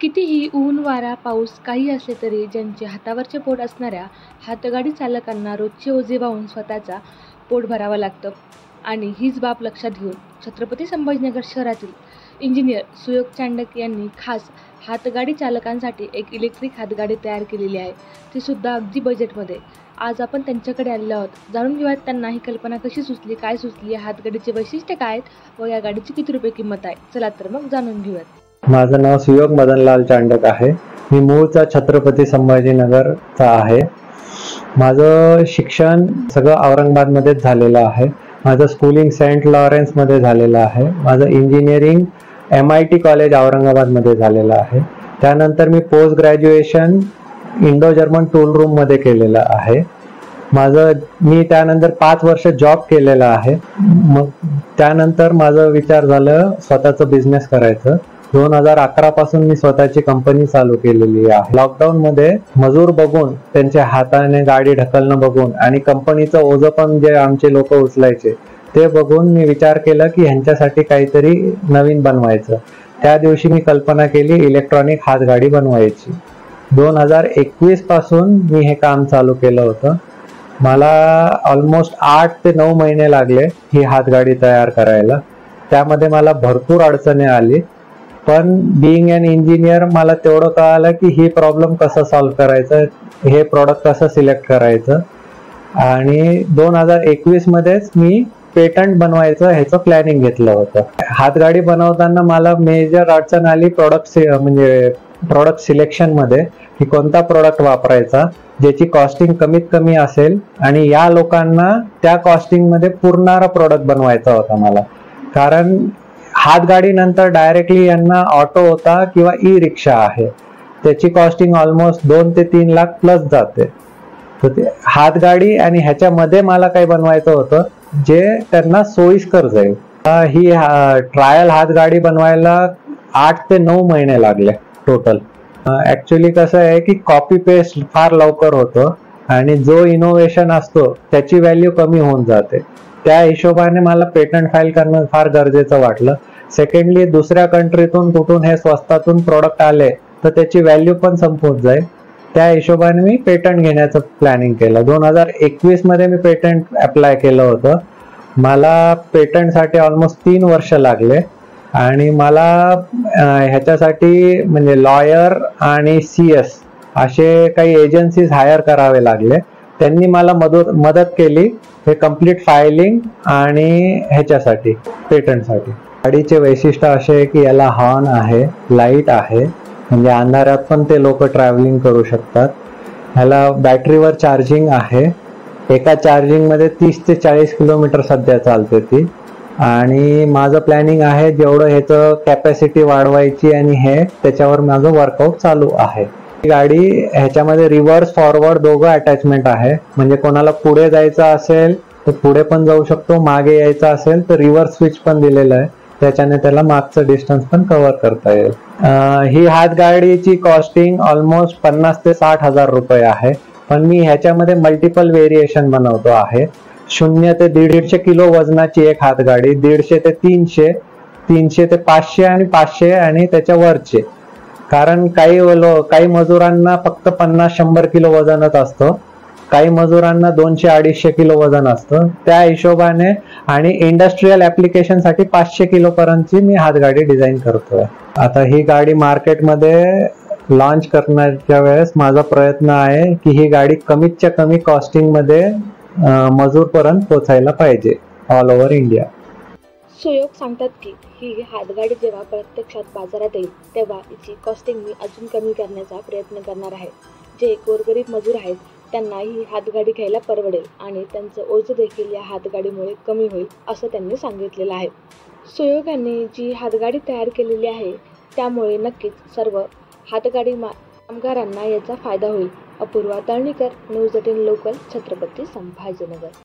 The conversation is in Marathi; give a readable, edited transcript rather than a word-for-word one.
कितीही ऊन, वारा, पाऊस काही असले तरी ज्यांचे हातावरचे पोट असणाऱ्या हातगाडी चालकांना रोजचे ओझे वाहून स्वतःचा पोट भरावं लागतं. आणि हीच बाब लक्षात घेऊन छत्रपती संभाजीनगर शहरातील इंजिनियर सुयोग चांडक यांनी खास हातगाडी चालकांसाठी एक इलेक्ट्रिक हातगाडी तयार केलेली आहे, ती सुद्धा अगदी बजेटमध्ये. आज आपण त्यांच्याकडे आलेलो आहोत. जाणून घेऊयात त्यांना ही कल्पना कशी सुचली, काय सुचली, या हातगाडीचे वैशिष्ट्य काय आहेत व या गाडीची किती रुपये किंमत आहे. चला तर मग जाणून घेऊयात. माझं नाव सुयोग मदनलाल चांडक आहे. मी मूळचा छत्रपती संभाजीनगरचा आहे. माझं शिक्षण सगळं औरंगाबादमध्येच झालेलं आहे. माझं स्कूलिंग सेंट लॉरेन्समध्ये झालेलं आहे. माझं इंजिनिअरिंग MIT कॉलेज औरंगाबादमध्ये झालेलं आहे. त्यानंतर मी post graduation Indo German tool रूममध्ये केलेलं आहे. मी त्यानंतर 5 वर्ष जॉब केलेला आहे. मग त्यानंतर माझं विचार झालं स्वतःचं बिझनेस करायचं. 2011 पासून मी स्वतःची कंपनी चालू केलेली आहे. लॉकडाऊन मध्ये मजूर बघून, त्यांच्या हाताने गाडी ढकलणं बघून आणि कंपनीचं ओझं पण जे आमचे लोक उचलायचे ते बघून मी विचार केला की ह्यांच्यासाठी काहीतरी नवीन बनवायचं. त्या दिवशी मी कल्पना केली इलेक्ट्रॉनिक हातगाडी बनवायची. 2021 पासून मी हे काम चालू केलं होतं. मला ऑलमोस्ट 8 ते 9 महिने लागले ही हातगाडी तयार करायला. त्यामध्ये मला भरपूर अडचणी आली, पण बिईंग अन इंजिनियर मला तेवढं कळालं की ही प्रॉब्लेम कसं सॉल्व्ह करायचं, हे प्रॉडक्ट कसं सिलेक्ट करायचं. आणि 2021 मध्येच मी पेटंट बनवायचं ह्याचं प्लॅनिंग घेतलं होतं. हातगाडी बनवताना मला मेजर अडचण आली प्रॉडक्ट सिलेक्शन मध्ये, की कोणता प्रॉडक्ट वापरायचा ज्याची कॉस्टिंग कमीत कमी असेल आणि या लोकांना त्या कॉस्टिंग मध्ये पुरणारा प्रॉडक्ट बनवायचा होता मला. कारण हातगाडी नंतर डायरेक्टली यांना ऑटो होता किंवा ई रिक्षा आहे, त्याची कॉस्टिंग ऑलमोस्ट 2 ते 3 लाख प्लस जाते. तर ते हातगाडी आणि ह्याच्यामध्ये मला काही बनवायचं होतं जे त्यांना सोयीस्कर जाईल. ही ट्रायल हातगाडी बनवायला 8 ते 9 महिने लागले टोटल. ऍक्च्युली कसं आहे की कॉपी पेस्ट फार लवकर होतं आणि जो इनोव्हेशन असतो त्याची व्हॅल्यू कमी होऊन जाते. त्या हिशोबाने मला पेटंट फाईल करणं फार गरजेचं वाटलं. सेकंडली, दुसऱ्या कंट्रीतून कुठून हे स्वस्तातून प्रोडक्ट आले तर त्याची व्हॅल्यू पण संपत जाईल. त्या हिशोबाने मी पेटंट घेण्याचं प्लॅनिंग केलं. 2021 मध्ये मी पेटंट अप्लाय केलं होतं. मला पेटंटसाठी ऑलमोस्ट 3 वर्ष लागले आणि मला ह्याच्यासाठी लॉयर आणि CS असे काही एजन्सीज हायर करावे लागले. त्यांनी मला मदत केली हे कम्प्लीट फायलिंग आणि ह्याच्यासाठी पेटंटसाठी. गाडीचे वैशिष्ट्य असे आहे की याला हॉर्न आहे, लाईट आहे, म्हणजे अंधारात पण ते लोक ट्रॅव्हलिंग करू शकतात. ह्याला बॅटरीवर चार्जिंग आहे. एका चार्जिंग मध्ये 30 ते 40 किलोमीटर सध्या चालते ती. आणि माझं प्लॅनिंग आहे जेवढं ह्याचं कॅपॅसिटी वाढवायची आणि हे त्याच्यावर माझं वर्कआउट चालू आहे. गाडी ह्याच्यामध्ये रिव्हर्स फॉरवर्ड दोघं अटॅचमेंट आहे. म्हणजे कोणाला पुढे जायचं असेल तर पुढे पण जाऊ शकतो, मागे यायचं असेल तर रिव्हर्स स्विच पण दिलेलं आहे, त्याच्याने त्याला मागचं डिस्टन्स पण कव्हर करता येईल. ही हातगाडीची कॉस्टिंग ऑलमोस्ट 50 ते 60 हजार रुपये आहे. पण मी ह्याच्यामध्ये मल्टिपल व्हेरिएशन बनवतो आहे. 0 ते 150 किलो वजनाची एक हातगाडी, 150 ते 300, 300 ते 500 आणि 500 आणि त्याच्या वरचे. कारण काही मजुरांना फक्त 50-100 किलो वजनच असतं, काही मजुरांना 200-250 किलो वजन असतं. त्या हिशोबाने आणि इंडस्ट्रीयल ऍप्लिकेशन साठी 500 किलो पर्यंतची मी हातगाडी डिझाईन करतोय. आता ही गाडी मार्केटमध्ये लॉन्च करण्याच्या वेळेस माझा प्रयत्न आहे की ही गाडी कमीतच्या कमी कॉस्टिंग मध्ये मजूर पर्यंत पोहोचायला पाहिजे ऑल ओव्हर इंडिया. सुयोग सांगतात की ही हातगाडी जेव्हा प्रत्यक्षात बाजारात येईल तेव्हा हिची कॉस्टिंग मी अजून कमी करण्याचा प्रयत्न करणार आहे. जे गोरगरीब मजूर आहेत त्यांना ही हातगाडी घ्यायला परवडेल आणि त्यांचं ओझं देखील या हातगाडीमुळे कमी होईल असं त्यांनी सांगितलेलं आहे. सुयोगाने जी हातगाडी तयार केलेली आहे त्यामुळे नक्कीच सर्व हातगाडी कामगारांना याचा फायदा होईल. Apurva Talnikar, News 18 local, Chhatrapati Sambhajinagar.